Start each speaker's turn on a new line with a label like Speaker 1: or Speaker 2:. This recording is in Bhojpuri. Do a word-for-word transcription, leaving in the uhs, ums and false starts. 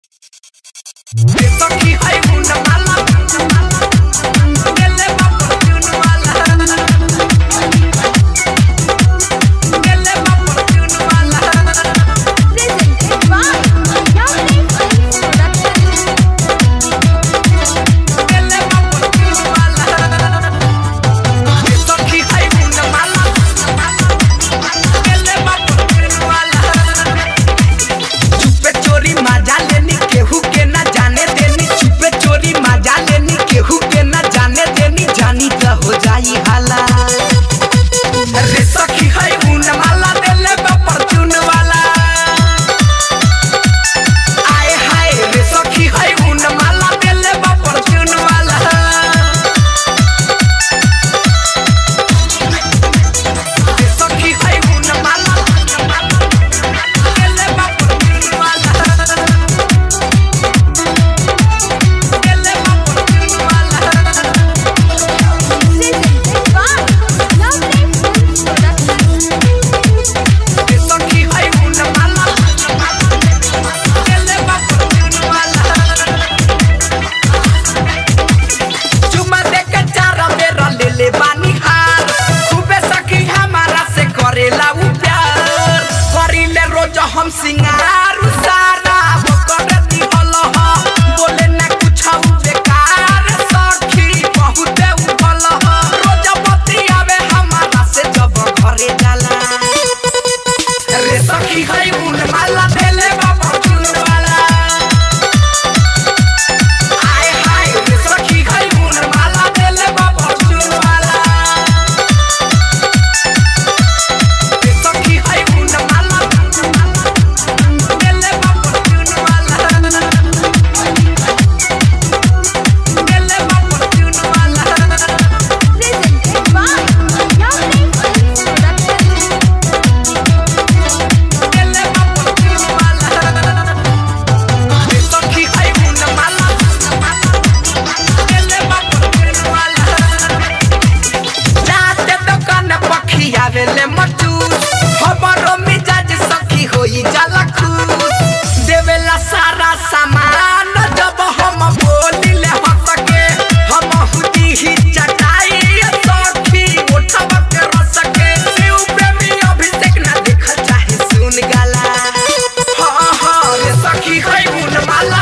Speaker 1: सखी है गुण माला गेले बाप चुन वाला गेले बाप चुन वाला
Speaker 2: presented by Yawning Production
Speaker 1: गेले बाप चुन वाला सखी है गुण माला गेले बाप चुन वाला चुपे चोरी मजा लेनी केहू के ना जाने देनी चुपे चोरी मजा लेनी केहू के ना जाने देनी जानी त हो जाई हाला रे सखी है गुण माला देले बाप चुन वाला आए हाय रे सखी है गुण माला देले बाप चुन वाला रे सखी है गुण माला देले बाप चुन वाला गेले बाप चुन वाला
Speaker 2: presented by Yawning Production
Speaker 1: सखी है गुण माला गेले बाप चुन वाला चुमा दे के चारा मेरा ले ले बानी हार खूबे सखी हमारा से करेला उ प्यार करिले रोज हम सिंगार सारा वो करती हलो ह बोले ना कुछ बेकार सखी बहुत उठल ह रोज बती आवे हमारा से जब घरे जाला रे सखी है गुण माला देले बाप चुन वाला आए हाय रे सखी है गुण माला देले बाप चुन वाला रे सखी है गुण माला देले बाप चुन वाला देले बाप चुन वाला
Speaker 2: presented by Yawning Production
Speaker 1: गेले बाप चुन वाला रे सखी है गुण माला गेले बाप चुन वाला जाते दुकान पखी आवेले मजूस हमरो मिजाज सखी होई जाला खुश देवेला सारा सामान जब हम बोलिले हंस के हम हुदी ही चटाई सखी उठब के रस के शिव प्रेमी अभिषेक ना देखल चाहे सुन गाला हाँ हाँ रे सखी है गुण माला